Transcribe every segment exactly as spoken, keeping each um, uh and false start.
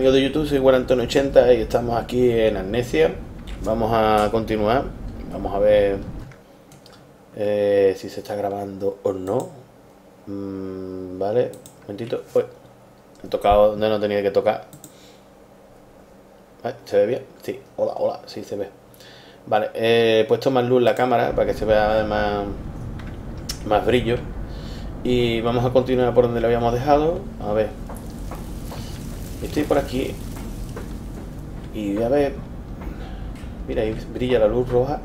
amigos de YouTube, soy Guarantón ochenta y estamos aquí en Amnesia. Vamos a continuar. Vamos a ver eh, si se está grabando o no. Mm, vale, un momentito. Uy, he tocado donde no tenía que tocar. Vale, ¿se ve bien? Sí, hola, hola, sí se ve. Vale, he puesto más luz en la cámara para que se vea más, más brillo. Y vamos a continuar por donde lo habíamos dejado. A ver. Estoy por aquí. Y voy a ver. Mira, ahí brilla la luz roja.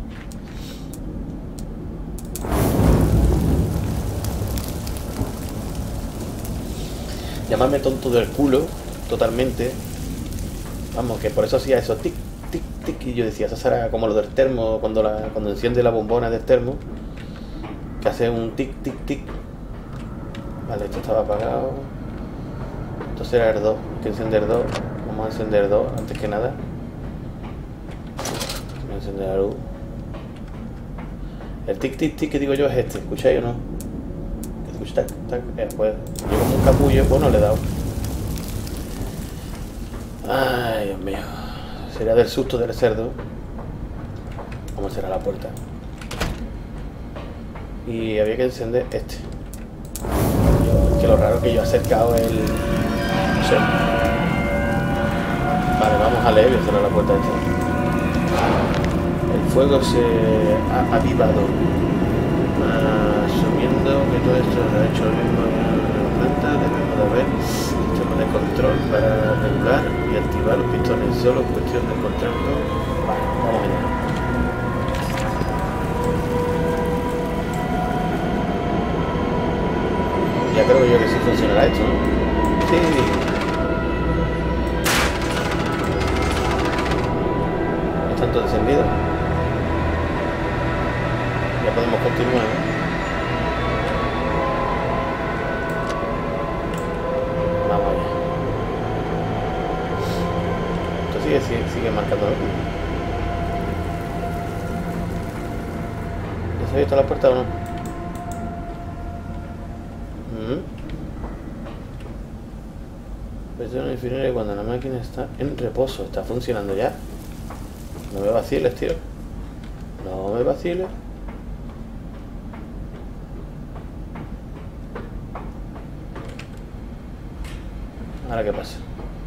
Llamarme tonto del culo. Totalmente. Vamos, que por eso hacía eso. Tic, tic, tic. Y yo decía, eso será como lo del termo. Cuando, la, cuando enciende la bombona del termo. Que hace un tic, tic, tic. Vale, esto estaba apagado. Esto será el dos. Hay que encender dos. Vamos a encender dos antes que nada. Voy a encender la luz. El tic tic tic que digo yo es este. ¿Escucháis o no? Tac, tac. Eh, pues yo como un capullo, pues no le he dado. Ay, Dios mío. Sería del susto del cerdo. Vamos a cerrar la puerta. Y había que encender este. Yo, que lo raro que yo he acercado el... No sé. Vale, vamos a leer y cerrar la puerta esta. El fuego se ha avivado. Asumiendo que todo esto lo ha hecho el mismo planta, debemos de haber sistemas de control para regular y activar los pistones. Solo cuestión de encontrarlo. Vale, vamos allá. Ya creo yo que sí funcionará esto, ¿no? Sí. Están todos encendidos. Ya podemos continuar, ¿no? Vamos allá. Esto sigue, sigue, sigue marcando. ¿Ya se ha abierto la puerta o no? Presión inferior cuando la máquina está en reposo. Está funcionando ya. No me vaciles, tío. No me vaciles. Ahora qué pasa.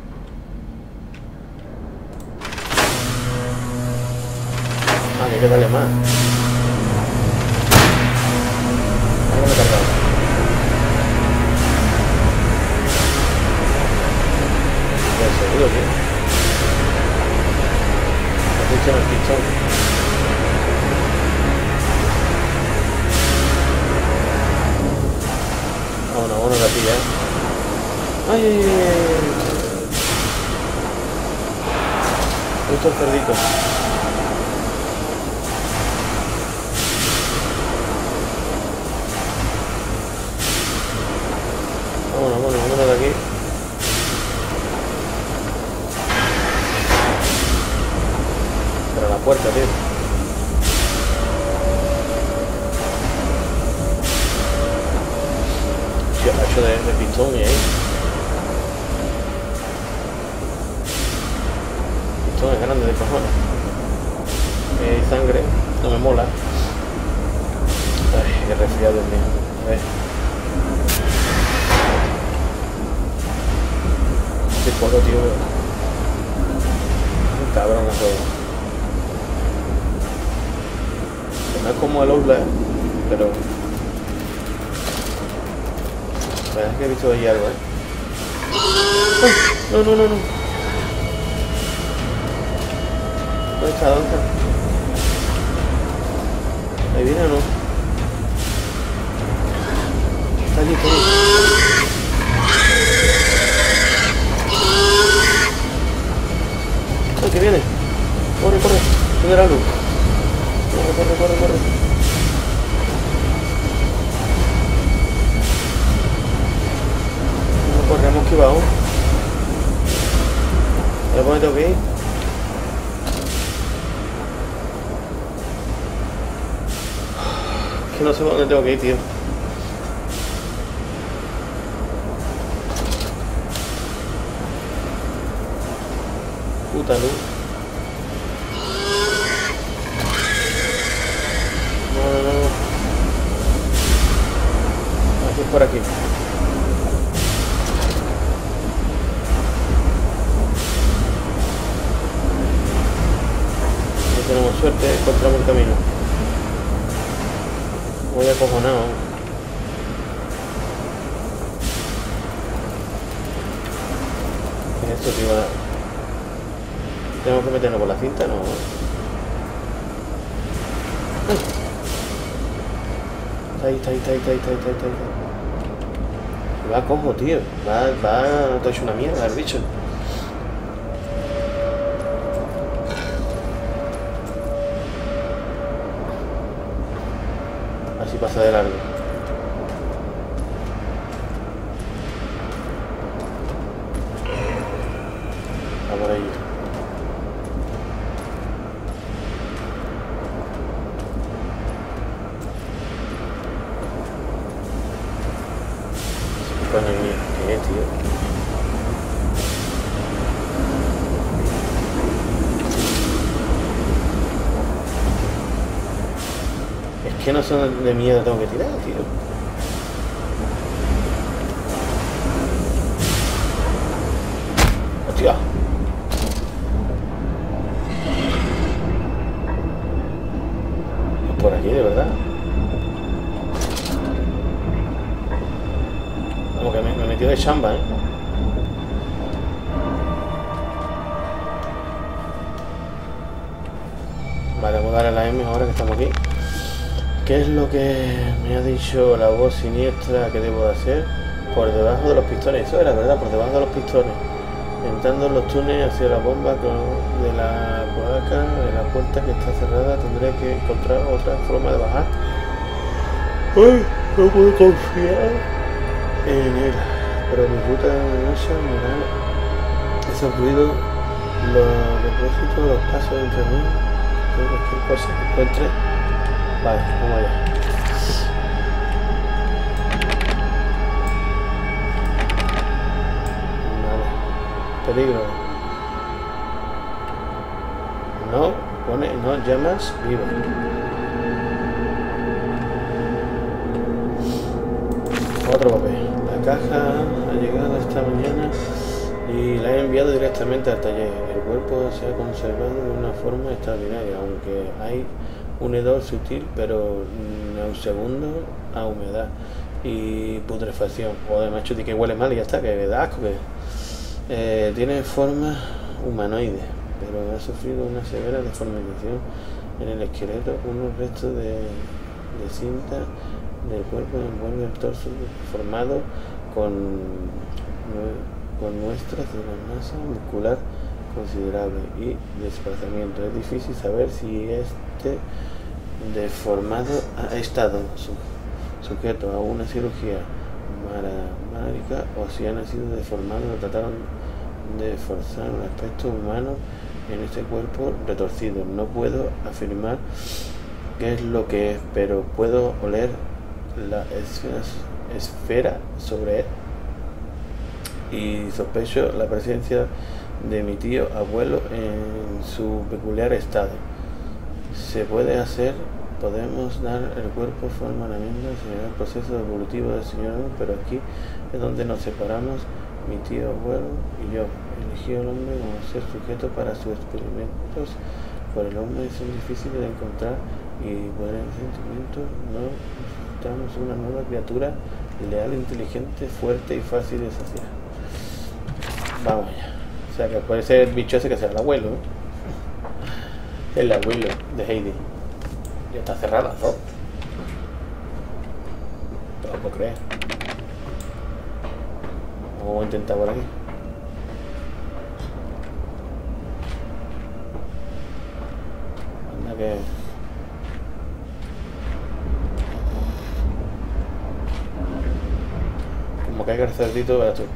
Ah, que hay que darle más. Ahora me he cargado. Seguro que no funciona el pistón. Vámonos, vámonos de aquí ya. ¡Ay, ay, ay! Estos cerditos. Vámonos, vámonos, vámonos de aquí. La puerta, tío. Sí, ha hecho de, de pistón y ahí. Pistón es grande de cojones. Hay sangre, no me mola. Ay, qué resfriado, Dios mío. A ver. Qué poco, tío. Un cabrón a todo. No es como el Outlet, pero... La verdad es que he visto ahí algo, ¿eh? ¡Ay! No, no, no, no. ¿Dónde está? ¿Dónde está? ¿Ahí viene o no? Está allí, está allí. ¡Ay, que viene! Corre, corre. ¿Dónde era la luz? Corre, corre, corre, corre. No corremos que vamos. ¿A dónde tengo que ir? Es que no sé dónde tengo que ir, tío. puta luz. No, no, no. Aquí es por aquí. No tenemos suerte, encontramos el camino. Voy acojonado. ¿Qué es esto, tío? ¿Tenemos que meternos por la cinta? No. Está ahí, está ahí, está ahí, está ahí, está ahí, está ahí, está ahí. Va cojo, tío. Va, va, todo hecho una mierda el bicho. Así pasa de largo. Va por ahí. Coño mío, ¿qué es, tío? Es que no son de miedo, tengo que tirar, tío. ¡Hostia! Es por aquí, de verdad. Vamos, que me, me metió de chamba, ¿eh? Vale, vamos a darle a la M ahora que estamos aquí. ¿Qué es lo que me ha dicho la voz siniestra que debo de hacer? Por debajo de los pistones. Eso era verdad, por debajo de los pistones. Entrando en los túneles hacia la bomba de la cloaca, de la puerta que está cerrada, tendré que encontrar otra forma de bajar. ¡Ay! No puedo confiar en él. Pero mi ruta de noche me da esos ruidos, los depósitos, los pasos entre mí, cualquier cosa que encuentre. Vale, vamos allá. Vale. Peligro. No, pone, no llamas vivo. Otro papel. La caja ha llegado esta mañana y la he enviado directamente al taller. El cuerpo se ha conservado de una forma extraordinaria, aunque hay un hedor sutil, pero nauseabundo a humedad y putrefacción. Joder, macho, di que huele mal y ya está, que da asco. Que eh, tiene forma humanoide, pero ha sufrido una severa deformación en el esqueleto. Unos restos de, de cinta del cuerpo envuelve el torso formado con, con muestras de la masa muscular considerable y desplazamiento. Es difícil saber si este deformado ha estado su, sujeto a una cirugía bariátrica o si ha nacido deformado o trataron de forzar un aspecto humano en este cuerpo retorcido. No puedo afirmar qué es lo que es, pero puedo oler la esfera, esfera sobre él y sospecho la presencia de mi tío abuelo en su peculiar estado. Se puede hacer, podemos dar el cuerpo forma a la misma, el proceso evolutivo del señor, pero aquí es donde nos separamos, mi tío abuelo y yo. Eligió al hombre como ser sujeto para sus experimentos. Por el hombre son difíciles de encontrar y por el sentimiento no necesitamos una nueva criatura leal, inteligente, fuerte y fácil de saciar. Vamos allá. O sea que puede ser el bicho ese que sea el abuelo, ¿no? El abuelo de Heidi. Ya está cerrada, ¿no? No lo puedo creer. Vamos a intentar por aquí. Anda que... Como caiga el cerdito, verás tú.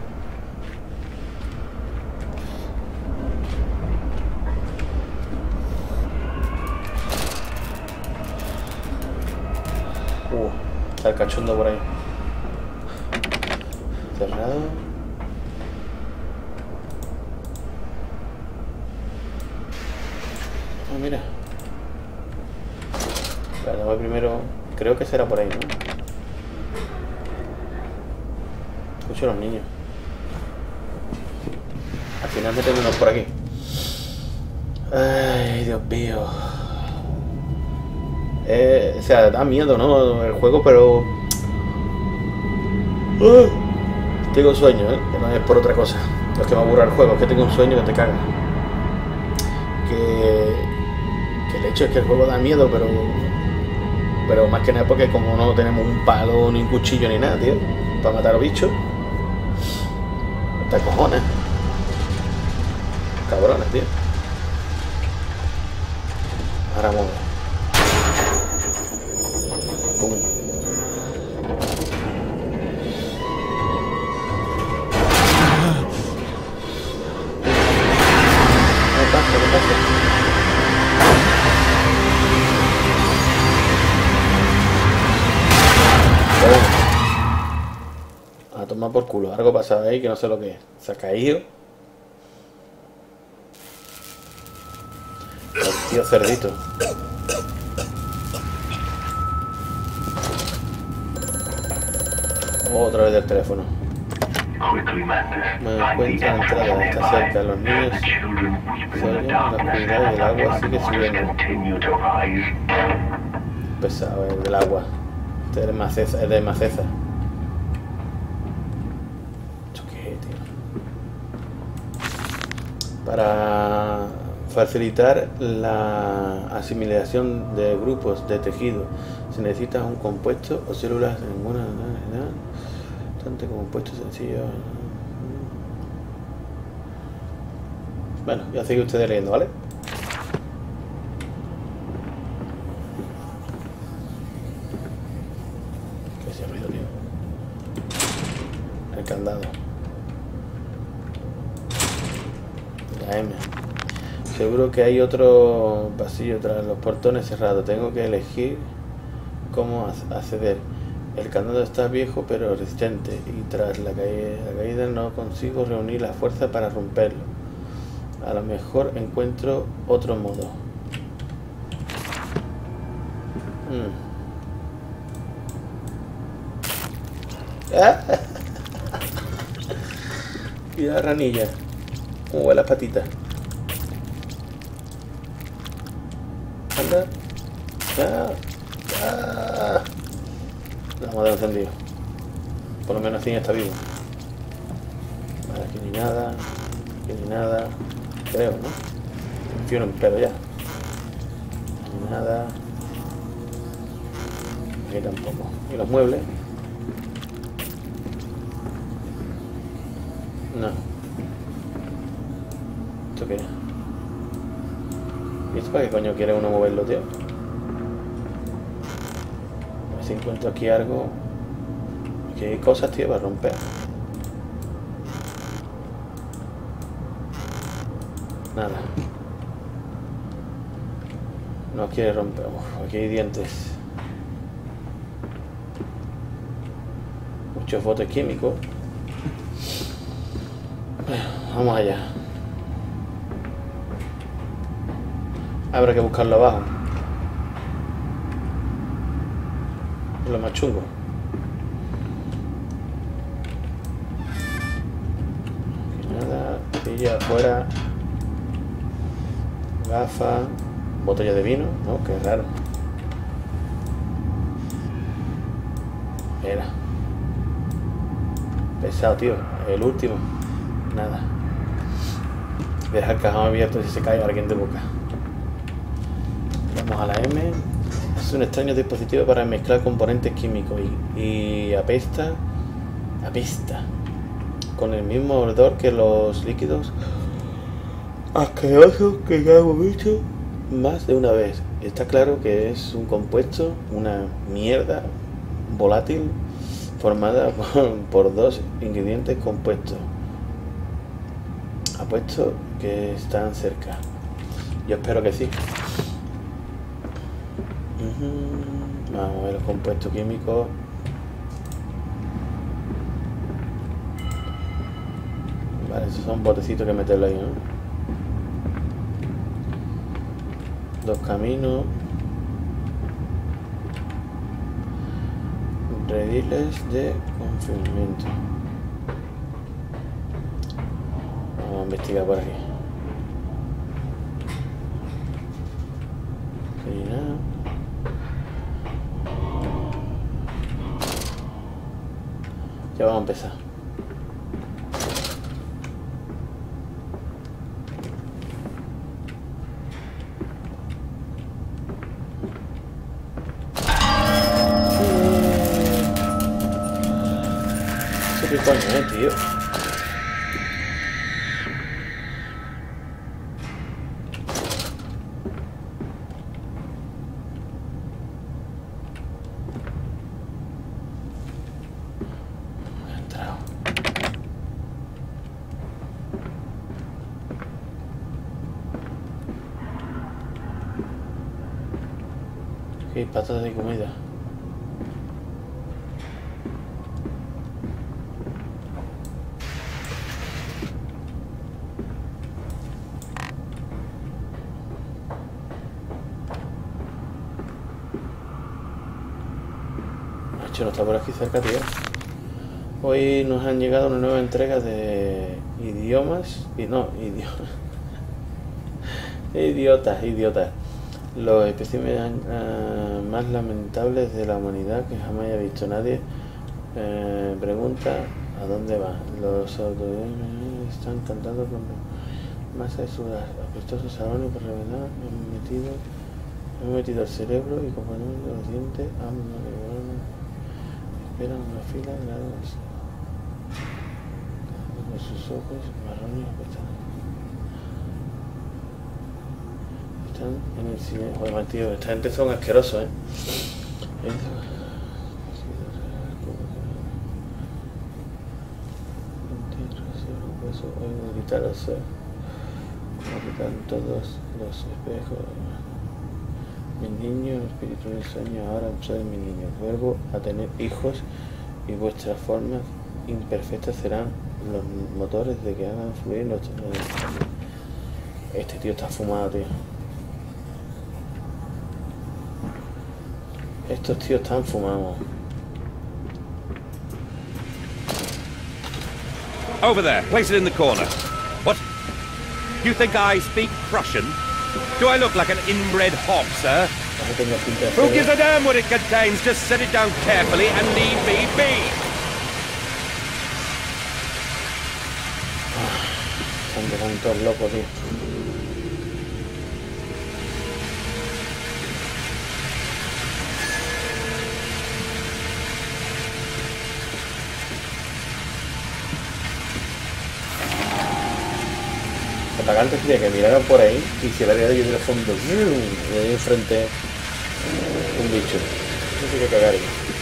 Uh, está el cachondo por ahí. Cerrado. Ah, mira. Vale, voy primero. Creo que será por ahí, ¿no? Escucho a los niños. Al final meternos por aquí. Ay, Dios mío. Eh, o sea, da miedo, ¿no? El juego, pero... Uh, tengo sueño, ¿eh? Que no es por otra cosa. No es que me aburra el juego, es que tengo un sueño que te caga. Que... Que el hecho es que el juego da miedo, pero... Pero más que nada porque como no tenemos un palo, ni un cuchillo, ni nada, tío. Para matar a los bichos. Hasta cojones. Cabrones, tío. Ahora mueve. Pum. ¿Qué pasa? ¿Qué pasa? Oh. A tomar por culo. Algo pasaba ahí que no sé lo que es. Se ha caído. El tío cerdito. Otra vez del teléfono. Me encuentro en la entrada, está cerca. Los niños se oyen, la oscuridad y el agua sigue subiendo. Pesado el del agua. Este es de maceza. Es de maceza. ¿Esto qué, tío? Para facilitar la asimilación de grupos de tejido se necesita un compuesto o células en una tanto compuesto sencillo. Bueno, ya sigue ustedes leyendo, ¿vale? ¿Qué es ese ruido, tío? El candado. La M. Seguro que hay otro pasillo tras los portones cerrados. Tengo que elegir cómo acceder. El candado está viejo pero resistente y tras la caída, la caída no consigo reunir la fuerza para romperlo. A lo mejor encuentro otro modo. Mm. ¡Ah! Mira la ranilla. Cómo va las patitas. Anda. Ah, ah. La vamos a dar encendido. Por lo menos así está vivo. Vale, aquí ni nada. Aquí ni nada. Creo, ¿no? Confío en un pedo ya. Ni nada. Aquí tampoco. Y los muebles. No. ¿Esto qué es? ¿Y esto para qué coño quiere uno moverlo, tío? A ver si encuentro aquí algo. Aquí hay cosas, tío, para romper. Nada. No quiere romper. Uf, aquí hay dientes. Muchos botes químicos. Vamos allá. Habrá que buscarlo abajo. Es lo más chungo. Aquí nada. Silla afuera. Gafas. Botella de vino. No, qué raro. Mira. Pesado, tío. El último. Nada. Deja el cajón abierto si se cae alguien de boca. Vamos a la M. Es un extraño dispositivo para mezclar componentes químicos y, y apesta. Apesta. Con el mismo olor que los líquidos asquerosos que ya hemos visto más de una vez. Está claro que es un compuesto, una mierda volátil formada por, por dos ingredientes compuestos. Apuesto que están cerca. Yo espero que sí. Uh-huh. Vamos a ver los compuestos químicos. Vale, esos son botecitos que meterlo ahí, ¿no? Dos caminos. Rediles de confinamiento. Vamos a investigar por aquí. Y nada. Ya vamos a empezar. ¿Qué coño, eh, tío? He entrado. Qué patas de comida. No está por aquí cerca, tío. Hoy nos han llegado una nueva entrega de idiomas y no, idiomas. idiotas, idiotas. Los especímenes uh, más lamentables de la humanidad que jamás haya visto nadie. Eh, pregunta ¿a dónde va? Los autoridades están cantando con masa de sus apestosos salones por revelar. Hemos metido, hemos metido el cerebro y componemos los dientes. Esperan una fila de lados con sus ojos marrones están en el cine. Joder, tío, esta gente son asquerosos, eh. Quitan todos los espejos. Mi niño, espíritu del sueño, ahora soy mi niño. Vuelvo a tener hijos y vuestras formas imperfectas serán los motores de que hagan fluir nuestros... Este tío está fumado, tío. Estos tíos están fumados. Over there, place it in the corner. What? You think I speak Prussian? Do I look like an inbred hog, sir? Who gives a damn what it contains? Just set it down carefully and leave me be. Están quedando todos locos, tío. Los atacantes tienen que miraran por ahí y si la de ellos de fondo y ahí enfrente un bicho. No sé qué cagar ahí.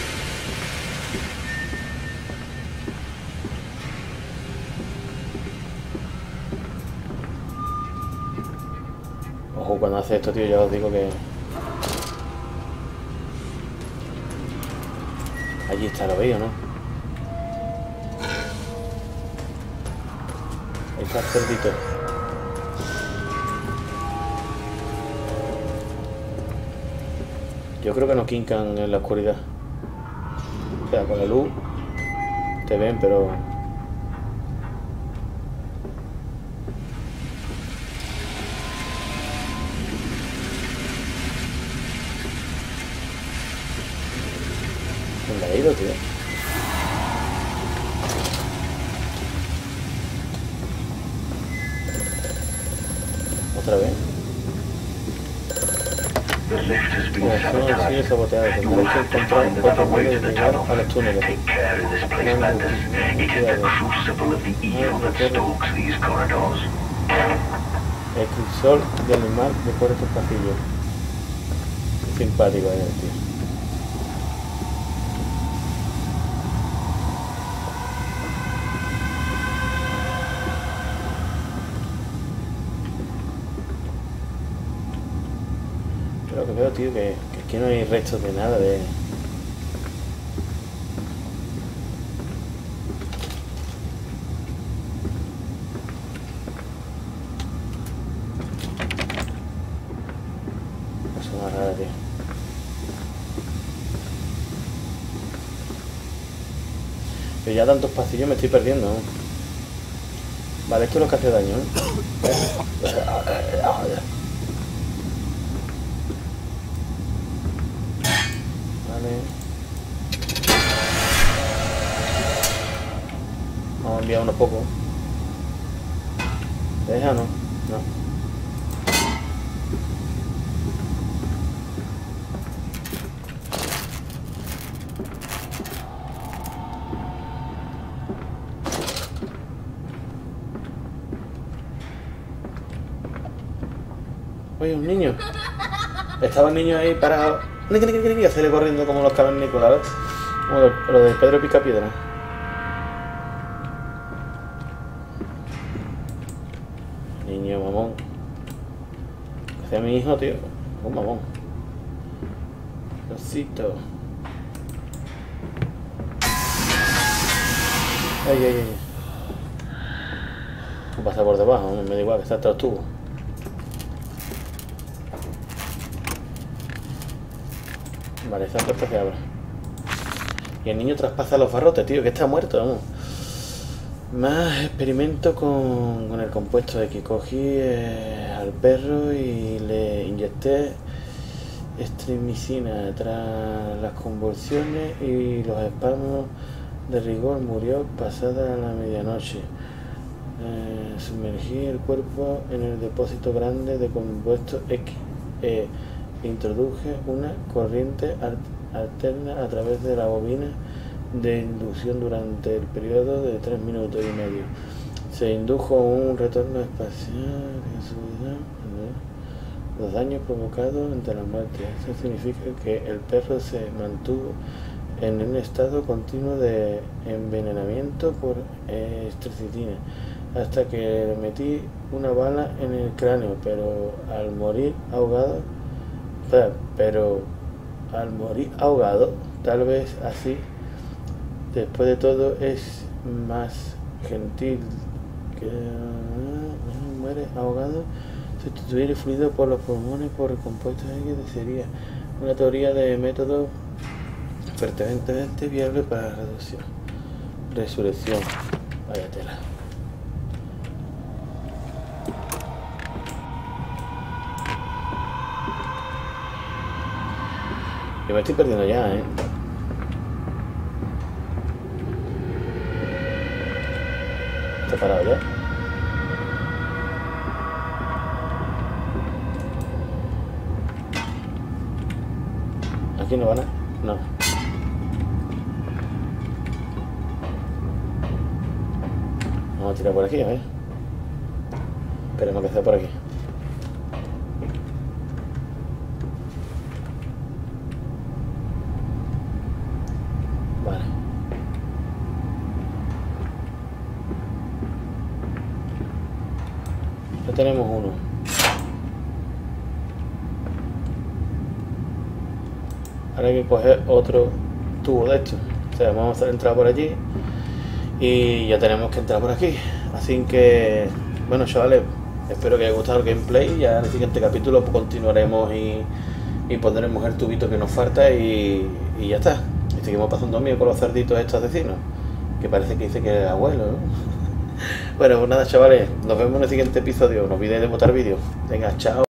Ojo cuando hace esto, tío, ya os digo que... Allí está, lo veis, ¿o no? Ahí está el cerdito. Yo creo que no quincan en la oscuridad. O sea, con la luz te ven, pero... ¿Dónde ha ido, tío? Otra vez. La sigue saboteada. Tendrás que encontrar otro modo de llegar a los túneles. El crisol de animal recorre estos pasillos. Simpático, eh, tío. Lo que veo, tío, que, que aquí no hay restos de nada de... Vale, tío. Pero ya tantos pasillos me estoy perdiendo, ¿no? Vale, esto es lo que hace daño, ¿eh? Vale. Vamos a enviar unos pocos. ¿Te deja o no? No. Oye, un niño. Estaba el niño ahí parado. Y hacerle corriendo como los cavernícolas, ¿ves? Como lo, lo de Pedro Picapiedra. Niño mamón. Ese es mi hijo, tío. Un mamón. Cosito. Ay, ay, ay. No pasa por debajo, no me da igual que está tras tubo. Vale, esa puerta se abre. Y el niño traspasa los barrotes, tío, que está muerto, vamos. Más experimento con, con el compuesto de que cogí eh, al perro y le inyecté estremicina. Tras las convulsiones y los espasmos de rigor murió pasada la medianoche. Eh, sumergí el cuerpo en el depósito grande de compuesto X. Eh, Introduje una corriente alterna a través de la bobina de inducción durante el periodo de tres minutos y medio. Se indujo un retorno espacial de seguridad. Los daños provocados ante la muerte. Eso significa que el perro se mantuvo en un estado continuo de envenenamiento por estricnina hasta que le metí una bala en el cráneo, pero al morir ahogado pero al morir ahogado, tal vez así, después de todo es más gentil que uh, muere ahogado, sustituir el fluido por los pulmones por el compuesto X sería una teoría de método fuertemente viable para reducción, resurrección. Vaya tela. Yo me estoy perdiendo ya, ¿eh? ¿Está parado ya? ¿Aquí no van a...? No. Vamos a tirar por aquí, a ver. Esperemos que sea por aquí. Ya tenemos uno. Ahora hay que coger otro tubo de estos. O sea, vamos a entrar por allí y ya tenemos que entrar por aquí. Así que, bueno, chavales, espero que os haya gustado el gameplay. Ya en el siguiente capítulo pues, continuaremos y, y pondremos el tubito que nos falta y, y ya está. Y seguimos pasando mío con los cerditos estos vecinos, que parece que dice que es el abuelo, ¿no? Bueno, pues nada, chavales, nos vemos en el siguiente episodio. No olvidéis de botar vídeos. Venga, chao.